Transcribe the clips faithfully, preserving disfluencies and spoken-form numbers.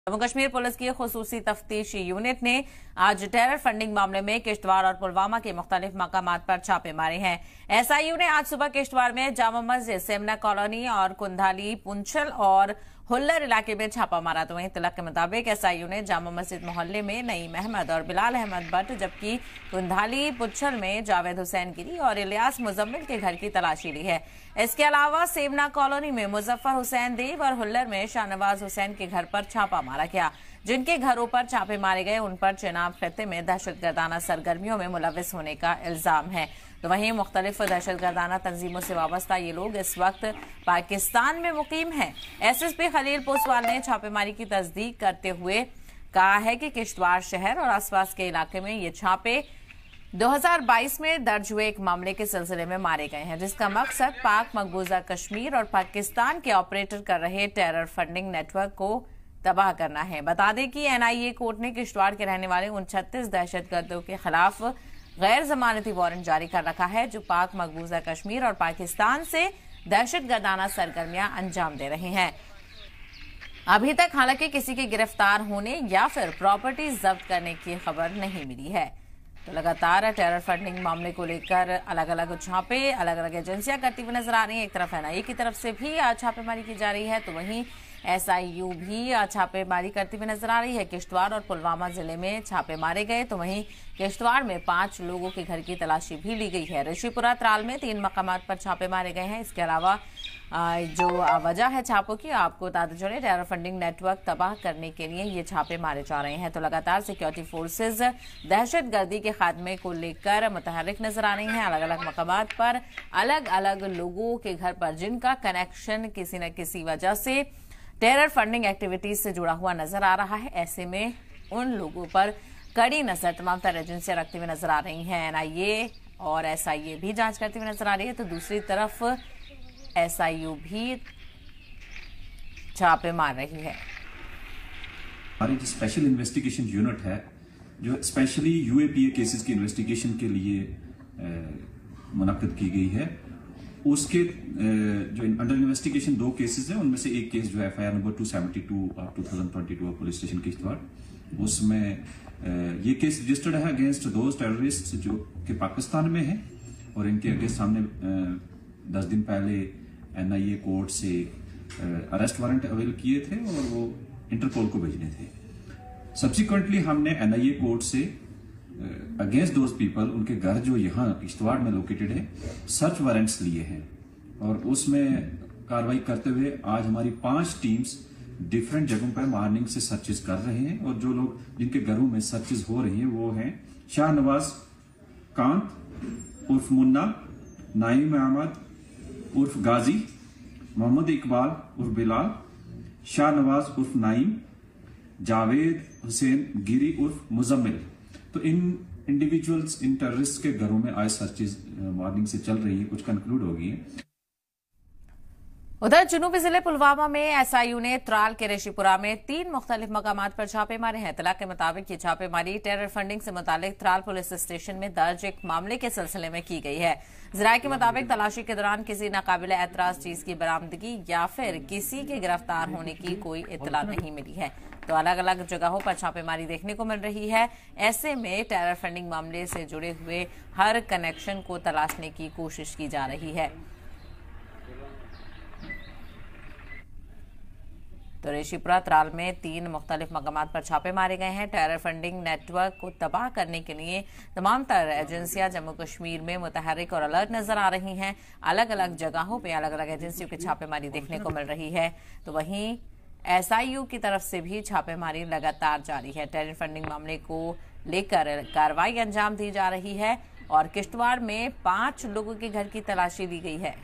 Jammu Kashmir police की खुसूसी तफ्तीशी unit ने आज टेरर फंडिंग मामले में किश्तवाड़ और पुलवामा के मुख्तलिफ मकामात पर छापे मारे हैं। एसआईयू ने आज सुबह किश्तवाड़ में जामा मस्जिद, सेमना कॉलोनी और कुंधाली, पुंछल और हुल्लर इलाके में छापा मारा। तो वहीं तलब के मुताबिक एसआईयू ने जामा मस्जिद मोहल्ले में नईम अहमद और बिलाल अहमद भट्ट, जबकि कुंधाली पुंछल में जावेद हुसैन गिरी और इलियास मुजम्मिल के घर की तलाशी ली है। इसके अलावा सेमना कॉलोनी में मुजफ्फर हुसैन देव और हुल्लर में शाहनवाज हुसैन के घर पर छापा मारा गया। जिनके घरों पर छापे मारे गए उन पर चेनाब खत्ते में दहशतगर्दाना सरगर्मियों में मुलविस होने का इल्जाम है। तो वहीं मुख्तलिफ दहशतगर्दाना तंजीमों से वाबस्ता ये लोग इस वक्त पाकिस्तान में मुकीम हैं। एसएसपी खलील पोसवाल ने छापेमारी की तस्दीक करते हुए कहा है कि किश्तवाड़ शहर और आसपास के इलाके में ये छापे दो हज़ार बाईस में दर्ज हुए एक मामले के सिलसिले में मारे गए हैं, जिसका मकसद पाक मकबूजा कश्मीर और पाकिस्तान के ऑपरेटर कर रहे टेरर फंडिंग नेटवर्क को तबाह करना है। बता दें कि एनआईए कोर्ट ने किश्तवाड़ के रहने वाले उन छत्तीस दहशतगर्दों के खिलाफ गैर जमानती वारंट जारी कर रखा है, जो पाक मकबूजा कश्मीर और पाकिस्तान से दहशतगर्दाना सरगर्मियां अंजाम दे रहे हैं। अभी तक हालांकि किसी के गिरफ्तार होने या फिर प्रॉपर्टी जब्त करने की खबर नहीं मिली है। तो लगातार टेरर फंडिंग मामले को लेकर अलग अलग छापे अलग अलग एजेंसियां करती हुई नजर आ रही हैं। एक तरफ एनआईए की तरफ से भी छापेमारी की जा रही है, तो वहीं एसआईयू भी छापेमारी करती हुई नजर आ रही है। किश्तवाड़ और पुलवामा जिले में छापे मारे गए, तो वहीं किश्तवाड़ में पांच लोगों के घर की तलाशी भी ली गई है। ऋषिपुरा त्राल में तीन मकामात पर छापे मारे गए हैं। इसके अलावा जो वजह है छापों की, आपको बताते चले, टेरर फंडिंग नेटवर्क तबाह करने के लिए ये छापे मारे जा रहे हैं। तो लगातार सिक्योरिटी फोर्सेज दहशतगर्दी के खात्मे को लेकर मुतहरिक नजर आ रही हैं। अलग अलग मकामात पर अलग अलग लोगों के घर पर जिनका कनेक्शन किसी न किसी वजह से टेरर फंडिंग एक्टिविटीज से जुड़ा हुआ नजर आ रहा है, ऐसे में उन लोगों पर कड़ी नजर तमाम तरह एजेंसियां रखती हुई नजर आ रही हैं। एनआईए और एसआईए भी जांच करती हुई नजर आ रही है, तो दूसरी तरफ एसआईयू भी छापे मार रही है। हमारी जो स्पेशल इन्वेस्टिगेशन यूनिट है, जो स्पेशली यूएपीए केसेस की इन्वेस्टिगेशन के लिए मुनक्किद की गई है, उसके जो अंडर इन्वेस्टिगेशन दो केसेस हैं, उनमें से एक केस जो है FIR number two seventy two of two thousand twenty two police station Kishtwar, उसमें ये केस रजिस्टर्ड है अगेंस्ट दोज टेररिस्ट जो कि पाकिस्तान में हैं और इनके अगेंस्ट सामने दस दिन पहले एनआईए कोर्ट से अरेस्ट वारंट अवेल किए थे और वो इंटरपोल को भेजने थे। सब्सिक्वेंटली हमने एनआईए कोर्ट से अगेंस्ट दोज पीपल, उनके घर जो यहाँ किश्तवाड़ में लोकेटेड है, सर्च वारंट्स लिए हैं और उसमें कार्रवाई करते हुए आज हमारी पांच टीम्स डिफरेंट जगहों पर मॉर्निंग से सर्चेस कर रहे हैं। और जो लोग जिनके घरों में सर्चेस हो रही हैं वो हैं शाहनवाज कांत उर्फ मुन्ना, नाइम अहमद उर्फ गाजी, मोहम्मद इकबाल उर्फ बिलाल, शाहनवाज उर्फ नाइम, जावेद हुसैन गिरी उर्फ मुजम्मिल। तो इन इंडिविजुअल्स, इन टेररिस्ट के घरों में आज सर्चेज मॉर्निंग से चल रही है, कुछ कंक्लूड हो गई है। उधर जुनूबी जिले पुलवामा में एसआईयू ने त्राल के ऋषिपुरा में तीन मुख्तलिफ मकामात पर छापे मारे हैं। तलाक के मुताबिक ये छापेमारी टेरर फंडिंग से मुतालिक त्राल पुलिस स्टेशन में दर्ज एक मामले के सिलसिले में की गई है। जराये के मुताबिक तलाशी के दौरान किसी नाकाबिल एतराज चीज की बरामदगी या फिर किसी के गिरफ्तार होने की कोई इत्तला नहीं मिली है। तो अलग अलग जगहों पर छापेमारी देखने को मिल रही है। ऐसे में टेरर फंडिंग मामले से जुड़े हुए हर कनेक्शन को तलाशने की कोशिश की जा रही है। तो ऋषिपुरा त्राल में तीन मुख्तलिफ मकामात पर छापे मारे गए हैं। टेरर फंडिंग नेटवर्क को तबाह करने के लिए तमाम तरह एजेंसियां जम्मू कश्मीर में मुतहरिक और अलर्ट नजर आ रही हैं। अलग अलग जगहों पे अलग अलग एजेंसियों की छापेमारी देखने को मिल रही है। तो वहीं एसआईयू की तरफ से भी छापेमारी लगातार जारी है। टेरर फंडिंग मामले को लेकर कार्रवाई अंजाम दी जा रही है और किश्तवाड़ में पांच लोगों के घर की तलाशी ली गई है।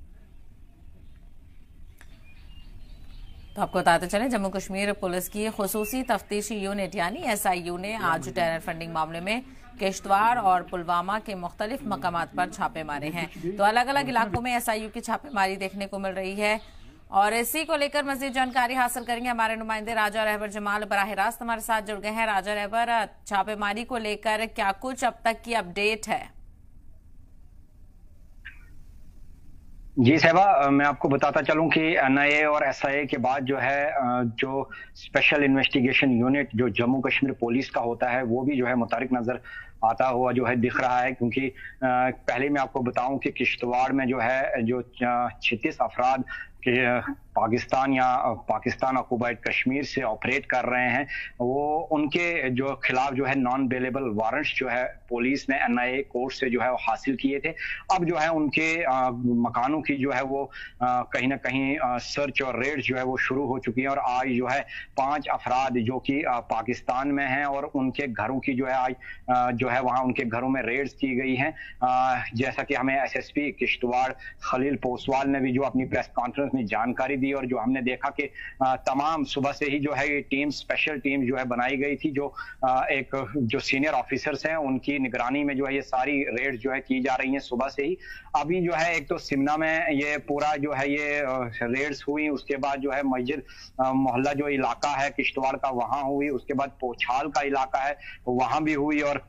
तो आपको बताते चले, जम्मू कश्मीर पुलिस की खुसूसी तफ्तीशी यूनिट यानी एसआईयू ने आज टेरर फंडिंग मामले में किश्तवाड़ और पुलवामा के मुख्तलिफ मकामात पर छापे मारे हैं। तो अलग अलग इलाकों में एसआईयू की छापेमारी देखने को मिल रही है और इसी को लेकर मजीद जानकारी हासिल करेंगे। हमारे नुमाइंदे राजा रहबर जमाल बराह रास्त हमारे साथ जुड़ गए हैं। राजा रहबर, छापेमारी को लेकर क्या कुछ अब तक की अपडेट है? जी सहबा, मैं आपको बताता चलूं कि एन आई ए और एस आई ए के बाद जो है जो स्पेशल इन्वेस्टिगेशन यूनिट जो जम्मू कश्मीर पुलिस का होता है वो भी जो है मुतारिक नजर आता हुआ जो है दिख रहा है। क्योंकि पहले मैं आपको बताऊं कि किश्तवाड़ में जो है जो छत्तीस अफराद कि पाकिस्तान या पाकिस्तान ऑक्युपाइड कश्मीर से ऑपरेट कर रहे हैं, वो उनके जो खिलाफ जो है नॉन बेलेबल वारंट्स जो है पुलिस ने एन आई ए कोर्ट से जो है वो हासिल किए थे। अब जो है उनके आ, मकानों की जो है वो आ, कहीं ना कहीं आ, सर्च और रेड जो है वो शुरू हो चुकी है। और आज जो है पांच अफराद जो कि पाकिस्तान में हैं और उनके घरों की जो है आज आ, जो है वहां उनके घरों में रेड्स की गई हैं। जैसा कि हमें S S P Kishtwar Khalil Poswal ने भी जो अपनी प्रेस कॉन्फ्रेंस में जानकारी दी, और जो हमने देखा कि तमाम सुबह से ही जो है ये टीम स्पेशल टीम जो है बनाई गई थी, जो एक जो सीनियर ऑफिसर्स हैं उनकी निगरानी में जो है ये सारी रेड जो है की जा रही हैं सुबह से ही। अभी जो है एक तो सिमना में ये पूरा जो है ये रेड्स हुई, उसके बाद जो है मस्जिद मोहल्ला जो इलाका है किश्तवाड़ का वहां हुई, उसके बाद पोछाल का इलाका है वहां भी हुई। और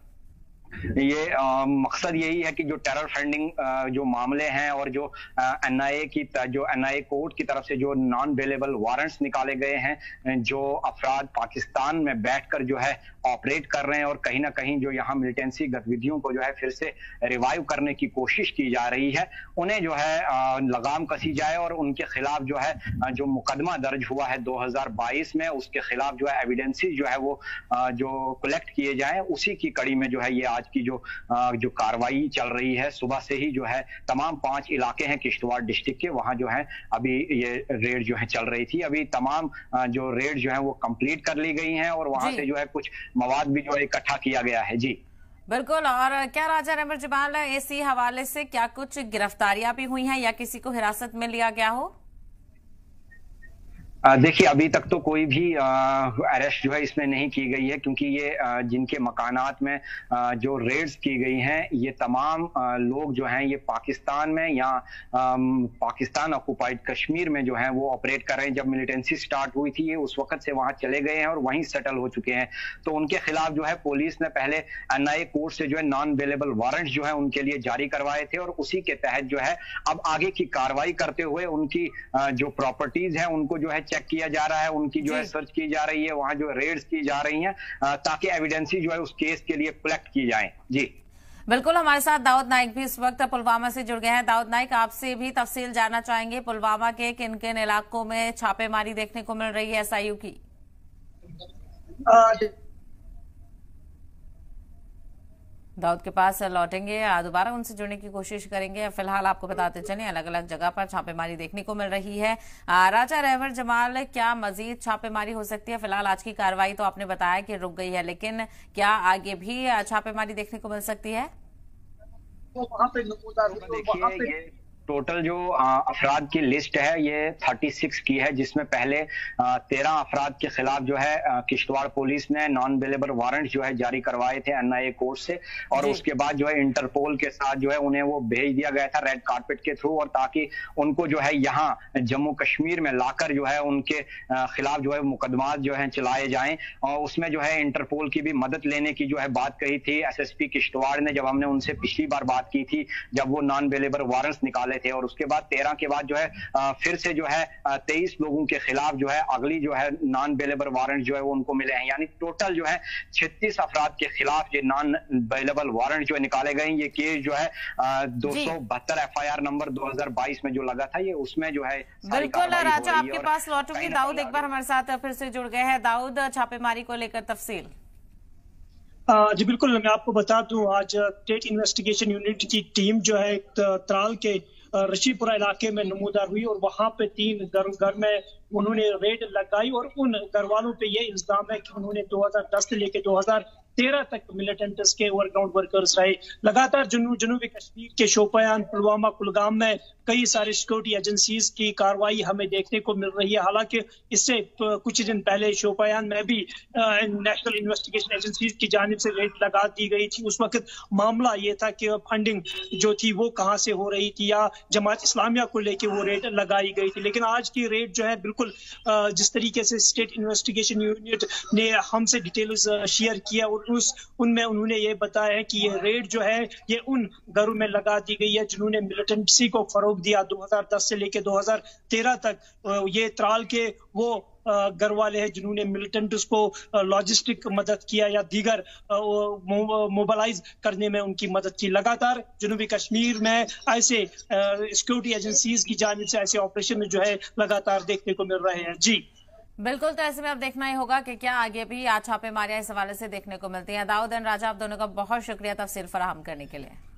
ये आ, मकसद यही है कि जो टेरर फंडिंग जो मामले हैं और जो एन आई ए की जो एन आई ए कोर्ट की तरफ से जो नॉन बेलेबल वारंट्स निकाले गए हैं, जो अफराद पाकिस्तान में बैठकर जो है ऑपरेट कर रहे हैं और कहीं ना कहीं जो यहाँ मिलिटेंसी गतिविधियों को जो है फिर से रिवाइव करने की कोशिश की जा रही है, उन्हें जो है आ, लगाम कसी जाए और उनके खिलाफ जो है जो मुकदमा दर्ज हुआ है दो हजार बाईस में, उसके खिलाफ जो है एविडेंसेस जो है वो आ, जो कलेक्ट किए जाए। उसी की कड़ी में जो है ये आज की जो जो कार्रवाई चल रही है। सुबह से ही जो है तमाम पांच इलाके हैं किश्तवाड़ डिस्ट्रिक्ट के, वहां जो है अभी ये रेड जो है चल रही थी। अभी तमाम जो रेड जो है वो कंप्लीट कर ली गई हैं और वहां से जो है कुछ मवाद भी जो है इकट्ठा किया गया है। जी बिल्कुल। और क्या राजा रहबर जमाल, इसी हवाले से क्या कुछ गिरफ्तारियां भी हुई हैं या किसी को हिरासत में लिया गया हो? देखिए, अभी तक तो कोई भी अरेस्ट जो है इसमें नहीं की गई है, क्योंकि ये आ, जिनके मकानात में आ, जो रेड्स की गई हैं ये तमाम आ, लोग जो हैं ये पाकिस्तान में या आ, पाकिस्तान ऑक्युपाइड कश्मीर में जो है वो ऑपरेट कर रहे हैं। जब मिलिटेंसी स्टार्ट हुई थी ये उस वक्त से वहां चले गए हैं और वहीं सेटल हो चुके हैं। तो उनके खिलाफ जो है पुलिस ने पहले एन आई ए कोर्ट से जो है नॉन बेलेबल वारंट जो है उनके लिए जारी करवाए थे, और उसी के तहत जो है अब आगे की कार्रवाई करते हुए उनकी आ, जो प्रॉपर्टीज है उनको जो है चेक किया जा रहा है, उनकी जो है सर्च की जा रही है, वहां जो रेड्स की जा रही हैं ताकि एविडेंसी जो है उस केस के लिए कलेक्ट की जाए। जी बिल्कुल। हमारे साथ दाऊद नाइक भी इस वक्त पुलवामा से जुड़ गए हैं। दाऊद नाइक, आपसे भी तफसील जानना चाहेंगे, पुलवामा के किन किन इलाकों में छापेमारी देखने को मिल रही है एस आई यू की? दाऊद के पास लौटेंगे, दोबारा उनसे जुड़ने की कोशिश करेंगे। फिलहाल आपको बताते चलें अलग अलग जगह पर छापेमारी देखने को मिल रही है। राजा रहबर जमाल, क्या मजीद छापेमारी हो सकती है? फिलहाल आज की कार्रवाई तो आपने बताया कि रुक गई है, लेकिन क्या आगे भी छापेमारी देखने को मिल सकती है? तो वहां पे देखिए, टोटल जो अफराद की लिस्ट है ये छत्तीस की है, जिसमें पहले तेरह अफराद के खिलाफ जो है किश्तवाड़ पुलिस ने नॉन बेलेबल वारंट जो है जारी करवाए थे एन आई ए कोर्ट से, और उसके बाद जो है इंटरपोल के साथ जो है उन्हें वो भेज दिया गया था रेड कारपेट के थ्रू, और ताकि उनको जो है यहाँ जम्मू कश्मीर में लाकर जो है उनके खिलाफ जो है मुकदमात जो है चलाए जाएं। और उसमें जो है इंटरपोल की भी मदद लेने की जो है बात कही थी एस एस पी किश्तवाड़ ने, जब हमने उनसे पिछली बार बात की थी जब वो नॉन बेलेबल वारंट्स निकाले थे। और उसके बाद तेरह के बाद जो है आ, फिर से जो है तेईस लोगों के खिलाफ जो है अगली जो है नॉन बेलेबल वारंट जो है वो उनको मिले हैं। यानी टोटल जो है छत्तीस अफराद के खिलाफ ये नॉन बेलेबल वारंट जो है निकाले गए। ये केस जो है दो सौ बहत्तर एफ आई आर नंबर दो हजार बाईस में जो लगा था, ये उसमें जो है बिल्कुल। राजा, आपके पास लौटूंगी। दाऊद एक बार हमारे साथ फिर से जुड़ गए हैं। दाऊद, छापेमारी को लेकर तफसील? जी बिल्कुल, मैं आपको बता दूं आज स्टेट इन्वेस्टिगेशन यूनिट की टीम जो है त्राल के रशीपुरा इलाके में नमूदार हुई और वहां पे तीन घर घर में उन्होंने रेड लगाई, और उन घर वालों पे ये इल्जाम है कि उन्होंने दो हजार दस से लेकर दो हजार तेरह तक मिलिटेंट्स के वर्कआउट वर्कर्स रहे। लगातार जनू जनूबी कश्मीर के शोपियान, पुलवामा, कुलगाम में कई सारी सिक्योरिटी एजेंसीज की कार्रवाई हमें देखने को मिल रही है। हालांकि इससे कुछ दिन पहले शोपियान में भी नेशनल इन्वेस्टिगेशन एजेंसीज की जानिब से रेड लगा दी गई थी। उस वक्त मामला ये था कि फंडिंग जो थी वो कहाँ से हो रही थी या जमात इस्लामिया को लेकर वो रेड लगाई गई थी। लेकिन आज की रेड जो है बिल्कुल बिल्कुल जिस तरीके से स्टेट इन्वेस्टिगेशन यूनिट ने हमसे डिटेल्स शेयर किया और उस उनमें उन्होंने ये बताया है कि ये रेड जो है ये उन घरों में लगा दी गई है जिन्होंने मिलिटेंसी को फरोग दिया दो हज़ार दस से लेकर दो हज़ार तेरह तक। ये त्राल के वो घर वाले हैं जिन्होंने मिलिटेंट्स को लॉजिस्टिक मदद किया या दीगर मोबालाइज करने में उनकी मदद की। लगातार जनूबी कश्मीर में ऐसे सिक्योरिटी एजेंसीज की जानिब से ऐसे ऑपरेशन जो है लगातार देखने को मिल रहे हैं। जी बिल्कुल, तो ऐसे में अब देखना ही होगा कि क्या आगे भी आज छापेमारियां इस हवाले से देखने को मिलती हैं। दाऊद एंड राजा, आप दोनों का बहुत शुक्रिया तफसील फराहम करने के लिए।